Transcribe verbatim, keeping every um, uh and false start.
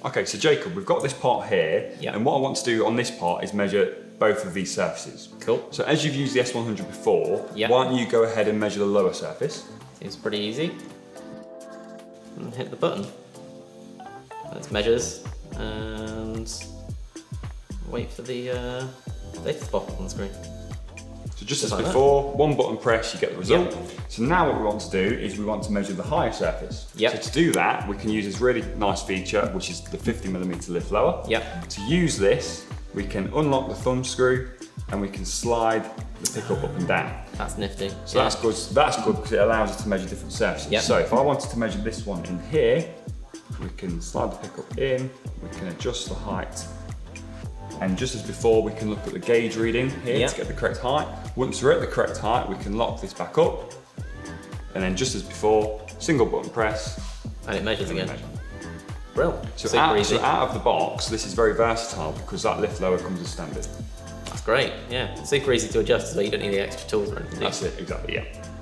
Okay, so Jacob, we've got this part here, yep. and what I want to do on this part is measure both of these surfaces. Cool. So as you've used the S one hundred before, yep. why don't you go ahead and measure the lower surface? Seems pretty easy. And hit the button. Let's measures, and wait for the uh, data spot on the screen. So just as like before, that. one button press, you get the result. Yep. So now what we want to do is we want to measure the higher surface. Yep. So to do that, we can use this really nice feature, which is the fifty millimeter lift lower. Yep. To use this, we can unlock the thumb screw and we can slide the pickup up and down. That's nifty. So yeah. that's good. That's good because it allows us to measure different surfaces. Yep. So if I wanted to measure this one in here, we can slide the pickup in, we can adjust the height. And just as before, we can look at the gauge reading here yep. to get the correct height. Once we're at the correct height, we can lock this back up. And then just as before, single button press. And it measures and again. Measure. Brilliant. So Super out, easy. so out of the box, this is very versatile because that lift lower comes as standard. That's great, yeah. Super easy to adjust, so you don't need any extra tools or anything. That's it, exactly, yeah.